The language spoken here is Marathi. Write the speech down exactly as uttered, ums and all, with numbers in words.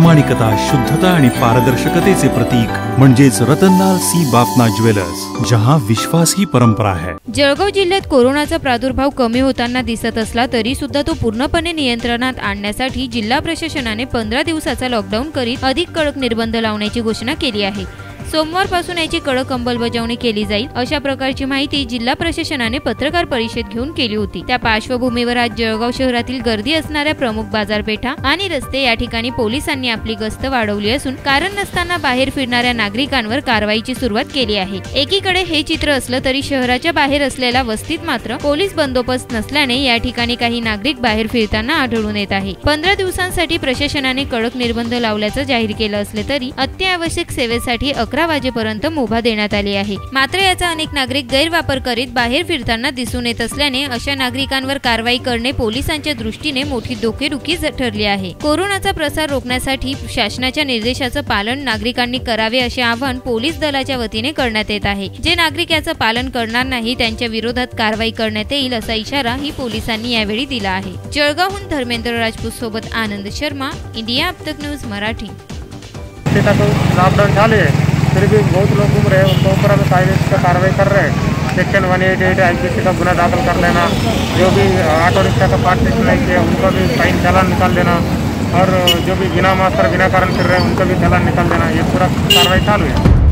प्रामाणिकता, शुद्धता आणि पारदर्शकतेचे प्रतीक म्हणजेच रतनलाल सी बाफना ज्वेलर्स, जहां विश्वास ही परंपरा है। जळगाव जिल्ह्यात कोरोनाचा प्रादुर्भाव कमी होताना दिसत असला तरी सुद्धा तो पूर्णपणे नियंत्रणात आणण्यासाठी जिल्हा प्रशासनाने पंधरा दिवसाचा लॉकडाऊन करीत अधिक कडक निर्बंध लावण्याची घोषणा केली आहे। सोमवारपासून याची कडक अंमलबजावणी केली जाईल अशा प्रकारची माहिती जिल्हा प्रशासनाने पत्रकार परिषद घेऊन केली होती। त्या पार्श्वभूमीवर आज जळगाव शहरातील गर्दी असणाऱ्या प्रमुख बाजारपेठा आणि रस्ते या ठिकाणी पोलिसांनी आपली गस्त वाढवली असून कारण नसताना बाहेर फिरणाऱ्या नागरिकांवर कारवाईची सुरुवात केली आहे। एकीकडे हे चित्र असलं तरी शहराच्या बाहेर असलेल्या वस्तीत मात्र पोलीस बंदोबस्त नसल्याने या ठिकाणी काही नागरिक बाहेर फिरताना आढळून येत आहे। पंधरा दिवसांसाठी प्रशासनाने कडक निर्बंध लावल्याचं जाहीर केलं असले तरी अत्यावश्यक सेवेसाठी अकरा वाजेपर्यंत मुभा देण्यात आली आहे। मात्र याचा अनेक नागरिक गैरवापर करीत बाहेर फिरताना दिसून येत असल्याने अशा नागरिकांवर कारवाई करणे पोलिसांच्या दृष्टीने मोठी डोकेदुखी ठरली आहे। कोरोनाचा प्रसार रोखण्यासाठी शासनाच्या निर्देशाचं पालन नागरिकांनी करावे असे आवाहन पोलीस दलाच्या वतीने करण्यात येत आहे। जे नागरिक याचं पालन करणार नाही त्यांच्या विरोधात कारवाई करण्यात येईल असा इशारा ही पोलिसांनी यावेळी दिला आहे। जळगावहून धर्मेंद्र राजपूत सोबत आनंद शर्मा, इंडिया अब तक न्यूज मराठी। लॉकडाउन चालू है फिर भी बहुत लोग घूम रहे हैं, उनके ऊपर हमें कायदे का कार्रवाई कर रहे हैं। Section one eight eight I P C का गुना दाखिल कर लेना, जो भी ऑटो रिक्शा का पार्टीशन नहीं किया उनका भी फाइन चालान निकाल देना और जो भी बिना मास्क बिना कारण फिर रहे हैं उनका भी चालान निकाल देना, ये पूरा कार्रवाई चालू है।